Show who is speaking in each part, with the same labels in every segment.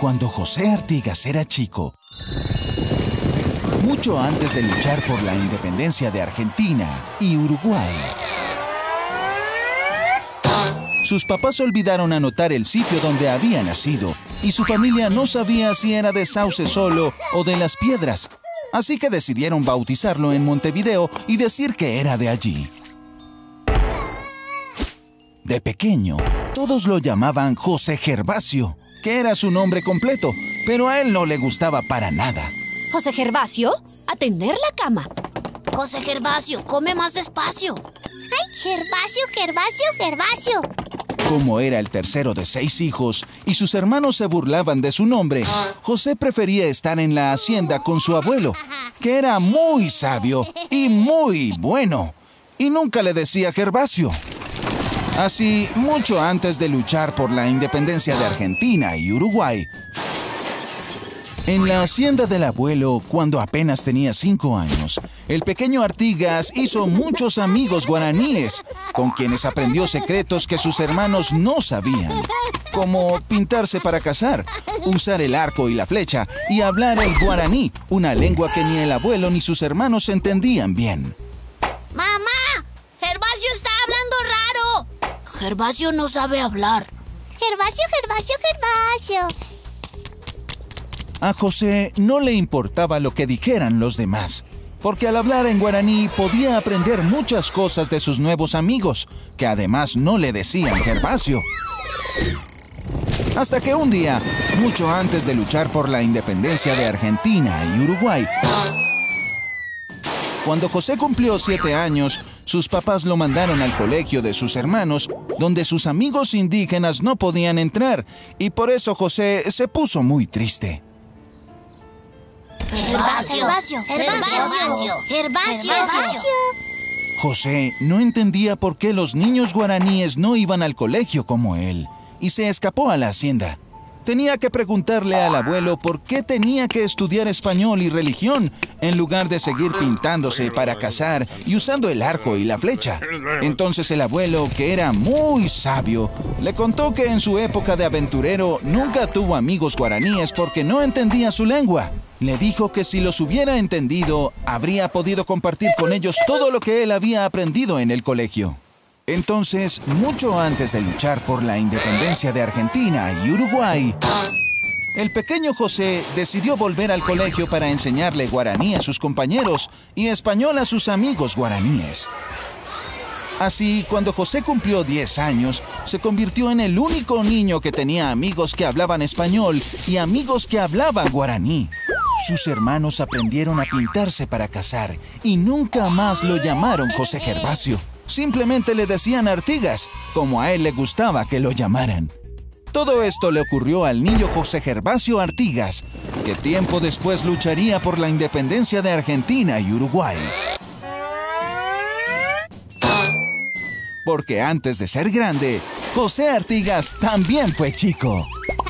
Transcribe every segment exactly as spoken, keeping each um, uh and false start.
Speaker 1: Cuando José Artigas era chico, mucho antes de luchar por la independencia de Argentina y Uruguay, sus papás olvidaron anotar el sitio donde había nacido y su familia no sabía si era de Sauce solo o de Las Piedras, así que decidieron bautizarlo en Montevideo y decir que era de allí. De pequeño, todos lo llamaban José Gervasio, que era su nombre completo, pero a él no le gustaba para nada.
Speaker 2: José Gervasio, a tender la cama.
Speaker 3: José Gervasio, come más despacio.
Speaker 4: ¡Ay, Gervasio, Gervasio, Gervasio!
Speaker 1: Como era el tercero de seis hijos y sus hermanos se burlaban de su nombre, José prefería estar en la hacienda con su abuelo, que era muy sabio y muy bueno, y nunca le decía Gervasio. Así, mucho antes de luchar por la independencia de Argentina y Uruguay, en la hacienda del abuelo, cuando apenas tenía cinco años, el pequeño Artigas hizo muchos amigos guaraníes, con quienes aprendió secretos que sus hermanos no sabían, como pintarse para cazar, usar el arco y la flecha y hablar el guaraní, una lengua que ni el abuelo ni sus hermanos entendían bien.
Speaker 3: ¡Mamá! ¡Gervasio está hablando raro! Gervasio no sabe hablar.
Speaker 4: Gervasio, Gervasio, Gervasio.
Speaker 1: A José no le importaba lo que dijeran los demás, porque al hablar en guaraní podía aprender muchas cosas de sus nuevos amigos, que además no le decían Gervasio. Hasta que un día, mucho antes de luchar por la independencia de Argentina y Uruguay, cuando José cumplió siete años, sus papás lo mandaron al colegio de sus hermanos, donde sus amigos indígenas no podían entrar, y por eso José se puso muy triste.
Speaker 3: Gervasio, Gervasio, Gervasio, Gervasio, Gervasio.
Speaker 1: José no entendía por qué los niños guaraníes no iban al colegio como él, y se escapó a la hacienda. Tenía que preguntarle al abuelo por qué tenía que estudiar español y religión en lugar de seguir pintándose para cazar y usando el arco y la flecha. Entonces el abuelo, que era muy sabio, le contó que en su época de aventurero nunca tuvo amigos guaraníes porque no entendía su lengua. Le dijo que si los hubiera entendido, habría podido compartir con ellos todo lo que él había aprendido en el colegio. Entonces, mucho antes de luchar por la independencia de Argentina y Uruguay, el pequeño José decidió volver al colegio para enseñarle guaraní a sus compañeros y español a sus amigos guaraníes. Así, cuando José cumplió diez años, se convirtió en el único niño que tenía amigos que hablaban español y amigos que hablaban guaraní. Sus hermanos aprendieron a pintarse para cazar y nunca más lo llamaron José Gervasio. Simplemente le decían Artigas, como a él le gustaba que lo llamaran. Todo esto le ocurrió al niño José Gervasio Artigas, que tiempo después lucharía por la independencia de Argentina y Uruguay. Porque antes de ser grande, José Artigas también fue chico.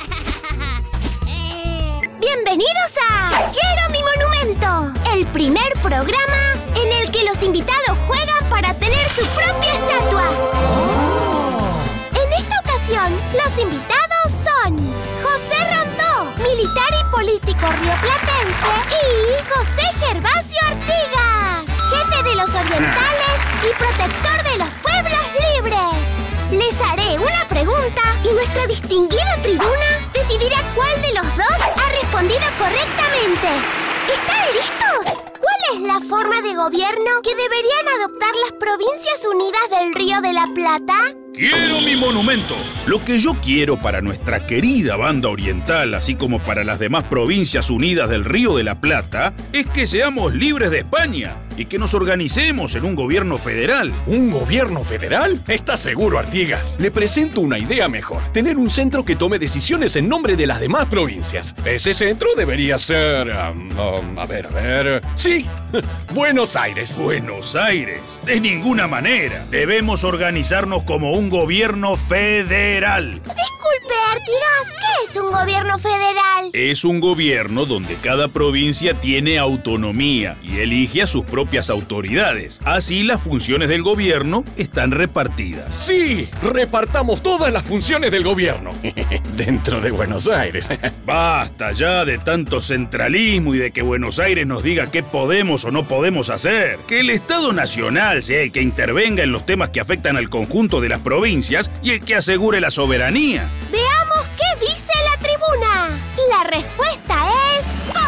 Speaker 4: Bienvenidos a Quiero mi monumento, el primer programa en el que los invitados juegan para tener su propia estatua. Oh. En esta ocasión, los invitados son José Rondó, militar y político rioplatense, y José Gervasio Artigas, jefe de los orientales y protector de los pueblos libres. Les haré una pregunta y nuestra distinguida tribuna decidirá cuál de los dos ha respondido correctamente. ¿Están listos? ¿Cuál es la forma de gobierno que deberían adoptar las Provincias Unidas del Río de la Plata?
Speaker 5: ¡Quiero mi monumento! Lo que yo quiero para nuestra querida banda oriental, así como para las demás provincias unidas del Río de la Plata, es que seamos libres de España y que nos organicemos en un gobierno federal.
Speaker 6: ¿Un gobierno federal? ¿Estás seguro, Artigas? Le presento una idea mejor. Tener un centro que tome decisiones en nombre de las demás provincias. Ese centro debería ser... Um, um, a ver, a ver... ¡Sí! Buenos Aires.
Speaker 5: ¿Buenos Aires? De ninguna manera. Debemos organizarnos como un gobierno federal.
Speaker 4: Disculpe, Disculpe, Artigas, ¿qué es un gobierno federal?
Speaker 5: Es un gobierno donde cada provincia tiene autonomía y elige a sus propias autoridades. Así las funciones del gobierno están repartidas.
Speaker 6: Sí, repartamos todas las funciones del gobierno. Dentro de Buenos Aires.
Speaker 5: Basta ya de tanto centralismo y de que Buenos Aires nos diga qué podemos o no podemos hacer. Que el Estado Nacional sea el que intervenga en los temas que afectan al conjunto de las provincias y el que asegure la soberanía.
Speaker 4: Veamos qué dice la tribuna. La respuesta es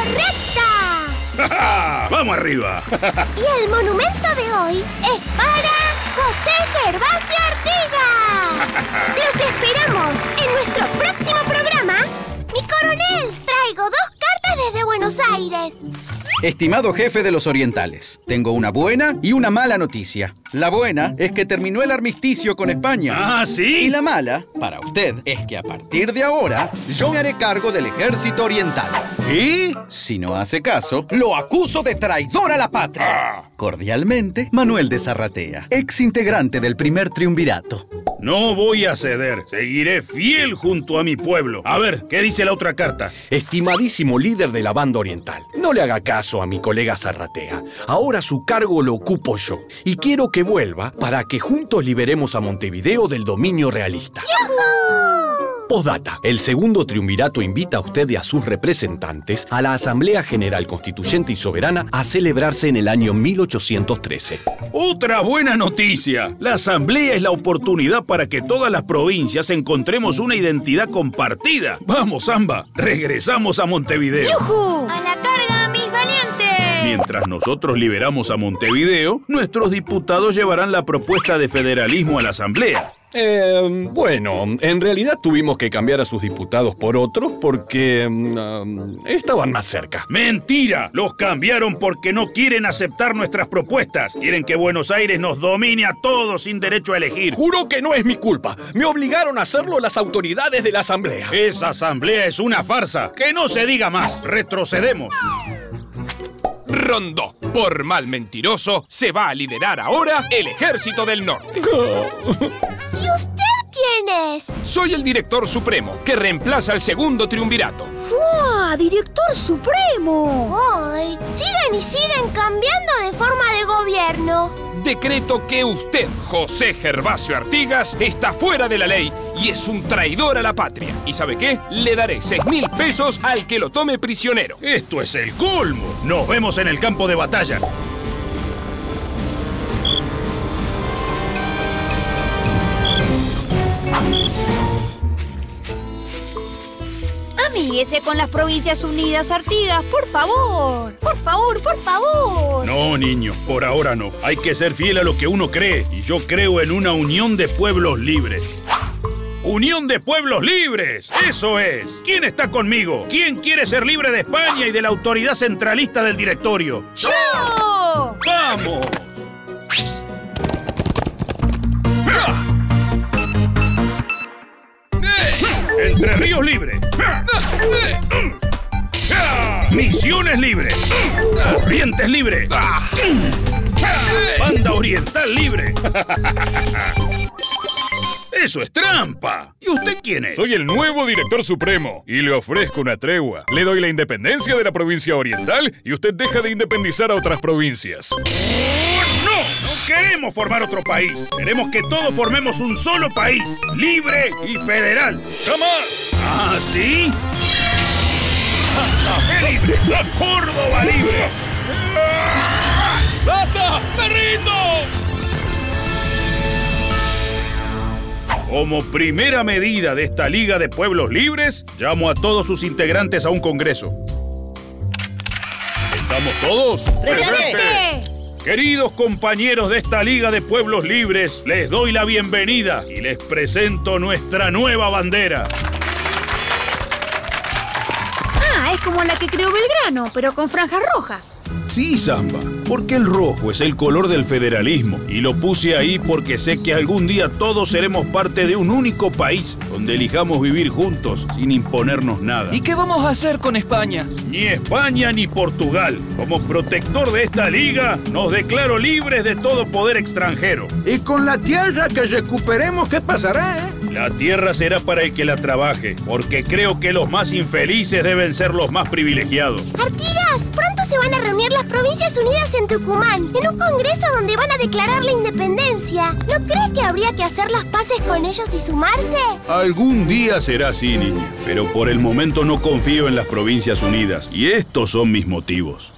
Speaker 4: correcta.
Speaker 5: ¡Vamos arriba!
Speaker 4: Y el monumento de hoy es para José Gervasio Artigas. Los esperamos en nuestro próximo programa. Mi coronel, traigo dos cartas desde Buenos Aires.
Speaker 7: Estimado jefe de los orientales, tengo una buena y una mala noticia. La buena es que terminó el armisticio con España.
Speaker 5: ¿Ah, sí?
Speaker 7: Y la mala, para usted, es que a partir de ahora, yo me haré cargo del ejército oriental.
Speaker 5: ¿Y?
Speaker 7: Si no hace caso, lo acuso de traidor a la patria. Cordialmente, Manuel de Zarratea, ex integrante del primer triunvirato.
Speaker 5: No voy a ceder. Seguiré fiel junto a mi pueblo. A ver, ¿qué dice la otra carta?
Speaker 6: Estimadísimo líder de la banda oriental, no le haga caso a mi colega Zarratea. Ahora su cargo lo ocupo yo. Y quiero que vuelva para que juntos liberemos a Montevideo del dominio realista. Postdata. El segundo triunvirato invita a usted y a sus representantes a la Asamblea General Constituyente y Soberana a celebrarse en el año mil ochocientos trece.
Speaker 5: ¡Otra buena noticia! La Asamblea es la oportunidad para que todas las provincias encontremos una identidad compartida. ¡Vamos, Samba! ¡Regresamos a Montevideo!
Speaker 2: ¡Yujú! ¡A la carga, mis valientes!
Speaker 5: Mientras nosotros liberamos a Montevideo, nuestros diputados llevarán la propuesta de federalismo a la Asamblea.
Speaker 6: Eh, bueno, en realidad tuvimos que cambiar a sus diputados por otros porque um, estaban más cerca.
Speaker 5: ¡Mentira! Los cambiaron porque no quieren aceptar nuestras propuestas. Quieren que Buenos Aires nos domine a todos sin derecho a elegir.
Speaker 6: Juro que no es mi culpa. Me obligaron a hacerlo las autoridades de la Asamblea.
Speaker 5: Esa Asamblea es una farsa. ¡Que no se diga más! ¡Retrocedemos!
Speaker 8: Rondó. Por mal mentiroso, se va a liderar ahora el Ejército del Norte.
Speaker 4: ¿Y usted quién es?
Speaker 8: Soy el director supremo, que reemplaza al segundo triunvirato.
Speaker 2: ¡Fua! ¡Director supremo!
Speaker 4: ¡Ay! Siguen y siguen cambiando de forma de gobierno.
Speaker 8: Decreto que usted, José Gervasio Artigas, está fuera de la ley y es un traidor a la patria. ¿Y sabe qué? Le daré seis mil pesos al que lo tome prisionero.
Speaker 5: ¡Esto es el colmo! ¡Nos vemos en el campo de batalla!
Speaker 2: Amíguese con las Provincias Unidas, Artigas, por favor. Por favor, por favor.
Speaker 5: No, niño, por ahora no. Hay que ser fiel a lo que uno cree. Y yo creo en una unión de pueblos libres. ¡Unión de pueblos libres! ¡Eso es! ¿Quién está conmigo? ¿Quién quiere ser libre de España y de la autoridad centralista del directorio?
Speaker 2: ¡Yo!
Speaker 5: ¡Vamos! Entre Ríos libre. Misiones libre. Corrientes libre. Banda Oriental libre. ¡Eso es trampa! ¿Y usted quién es?
Speaker 9: Soy el nuevo director supremo y le ofrezco una tregua. Le doy la independencia de la provincia oriental y usted deja de independizar a otras provincias.
Speaker 5: ¡No! ¡No queremos formar otro país! Queremos que todos formemos un solo país, libre y federal.
Speaker 9: ¡Jamás!
Speaker 5: ¿Ah, sí? ¡Santa Fe libre! ¡La Córdoba libre!
Speaker 9: ¡Basta! ¡Me rindo!
Speaker 5: Como primera medida de esta Liga de Pueblos Libres, llamo a todos sus integrantes a un congreso. ¿Estamos todos?
Speaker 2: ¡Presente!
Speaker 5: Queridos compañeros de esta Liga de Pueblos Libres, les doy la bienvenida y les presento nuestra nueva bandera.
Speaker 2: Ah, es como como la que creó Belgrano, pero con franjas rojas.
Speaker 5: Sí, Samba, porque el rojo es el color del federalismo y lo puse ahí porque sé que algún día todos seremos parte de un único país donde elijamos vivir juntos sin imponernos nada.
Speaker 10: ¿Y qué vamos a hacer con España?
Speaker 5: Ni España ni Portugal. Como protector de esta liga, nos declaro libres de todo poder extranjero.
Speaker 11: ¿Y con la tierra que recuperemos qué pasará, eh?
Speaker 5: La tierra será para el que la trabaje, porque creo que los más infelices deben ser los más privilegiados.
Speaker 4: Artigas, pronto se van a reunir las Provincias Unidas en Tucumán, en un congreso donde van a declarar la independencia. ¿No cree que habría que hacer las paces con ellos y sumarse?
Speaker 5: Algún día será así, niña, pero por el momento no confío en las Provincias Unidas, y estos son mis motivos.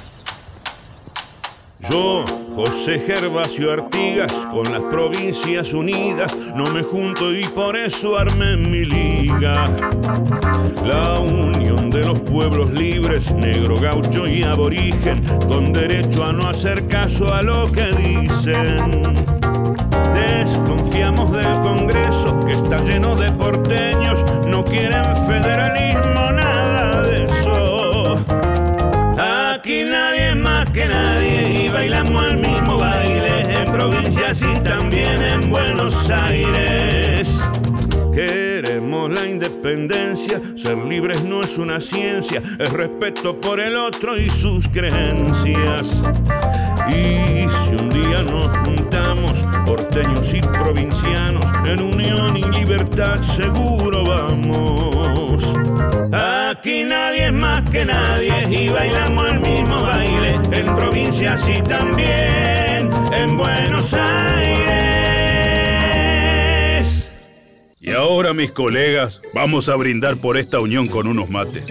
Speaker 12: Yo, José Gervasio Artigas, con las Provincias Unidas no me junto y por eso armé mi liga. La unión de los pueblos libres, negro, gaucho y aborigen, con derecho a no hacer caso a lo que dicen. Desconfiamos del Congreso, que está lleno de porteños, no quieren federalismo, nada de eso. Aquí nadie es más que nadie y bailamos el mismo baile en provincias y también en Buenos Aires. Queremos la independencia, ser libres no es una ciencia, es respeto por el otro y sus creencias. Y si un día nos juntamos, porteños y provincianos, en unión y libertad seguro vamos. Aquí nadie es más que nadie y bailamos el mismo baile en provincias y también en Buenos Aires.
Speaker 5: Y ahora, mis colegas, vamos a brindar por esta unión con unos mates.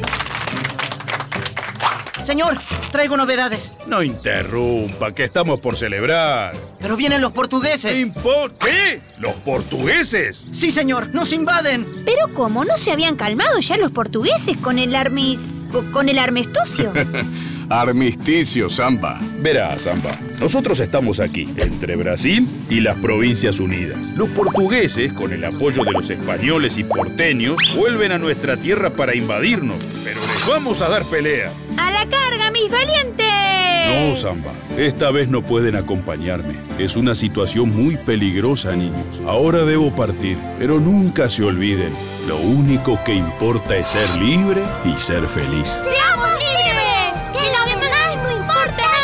Speaker 13: Señor, traigo novedades.
Speaker 5: No interrumpa, que estamos por celebrar.
Speaker 13: Pero vienen los portugueses.
Speaker 5: ¿Qué importa? ¿Qué? ¿Los portugueses?
Speaker 13: Sí, señor, nos invaden.
Speaker 2: ¿Pero cómo? ¿No se habían calmado ya los portugueses con el armis... con el armisticio?
Speaker 6: Armisticio, Samba.
Speaker 5: Verá, Samba, nosotros estamos aquí, entre Brasil y las Provincias Unidas. Los portugueses, con el apoyo de los españoles y porteños, vuelven a nuestra tierra para invadirnos, pero les vamos a dar pelea.
Speaker 2: ¡A la carga, mis valientes!
Speaker 5: No, Samba, esta vez no pueden acompañarme. Es una situación muy peligrosa, niños. Ahora debo partir, pero nunca se olviden, lo único que importa es ser libre y ser feliz.
Speaker 4: ¡Seamos libres! ¡Que lo demás no importa nada!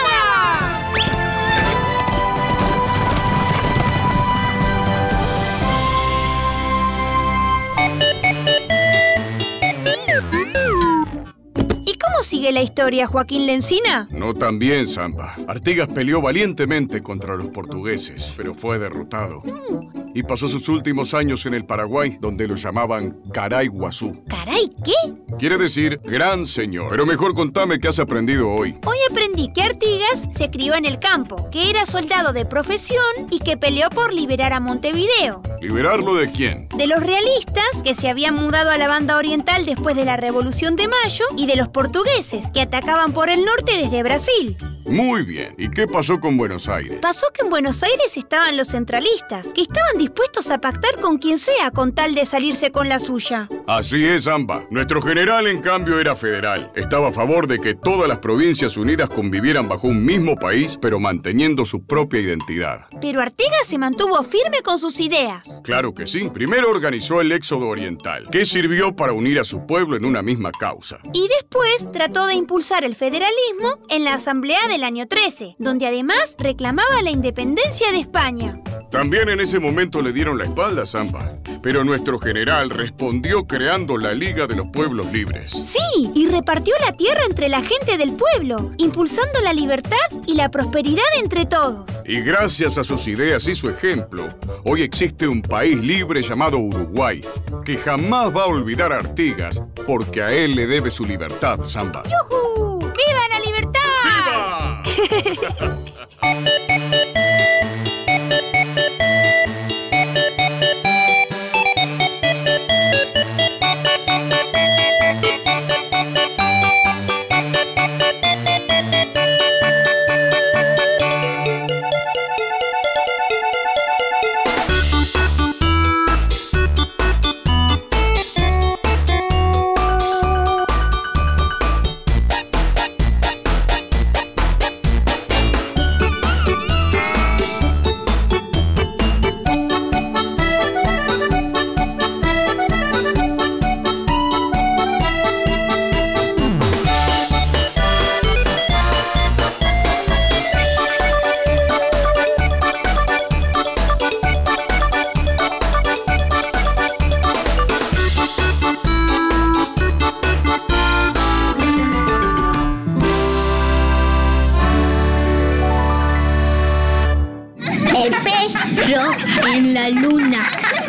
Speaker 2: ¿Cómo sigue la historia, Joaquín Lencina?
Speaker 6: No tan bien, Samba. Artigas peleó valientemente contra los portugueses, pero fue derrotado. Mm. Y pasó sus últimos años en el Paraguay, donde lo llamaban Caray Guazú.
Speaker 2: ¿Caray qué?
Speaker 6: Quiere decir gran señor. Pero mejor contame qué has aprendido hoy.
Speaker 2: Hoy aprendí que Artigas se crió en el campo, que era soldado de profesión y que peleó por liberar a Montevideo.
Speaker 6: ¿Liberarlo de quién?
Speaker 2: De los realistas, que se habían mudado a la banda oriental después de la Revolución de Mayo, y de los portugueses, que atacaban por el norte desde Brasil.
Speaker 6: Muy bien. ¿Y qué pasó con Buenos Aires?
Speaker 2: Pasó que en Buenos Aires estaban los centralistas, que estaban dispuestos a pactar con quien sea con tal de salirse con la suya.
Speaker 6: Así es, Amba. Nuestro general, en cambio, era federal. Estaba a favor de que todas las Provincias Unidas convivieran bajo un mismo país, pero manteniendo su propia identidad.
Speaker 2: Pero Artigas se mantuvo firme con sus ideas.
Speaker 6: Claro que sí. Primero organizó el éxodo oriental, que sirvió para unir a su pueblo en una misma causa.
Speaker 2: Y después trató de impulsar el federalismo en la Asamblea del año trece, donde además reclamaba la independencia de España.
Speaker 6: También en ese momento le dieron la espalda a Samba, pero nuestro general respondió creando la Liga de los Pueblos Libres.
Speaker 2: Sí, y repartió la tierra entre la gente del pueblo, impulsando la libertad y la prosperidad entre todos.
Speaker 6: Y gracias a sus ideas y su ejemplo, hoy existe un país libre llamado Uruguay, que jamás va a olvidar a Artigas, porque a él le debe su libertad, Samba.
Speaker 2: ¡Yujú! ¡Viva la libertad! ¡Viva!
Speaker 14: Rock en la luna.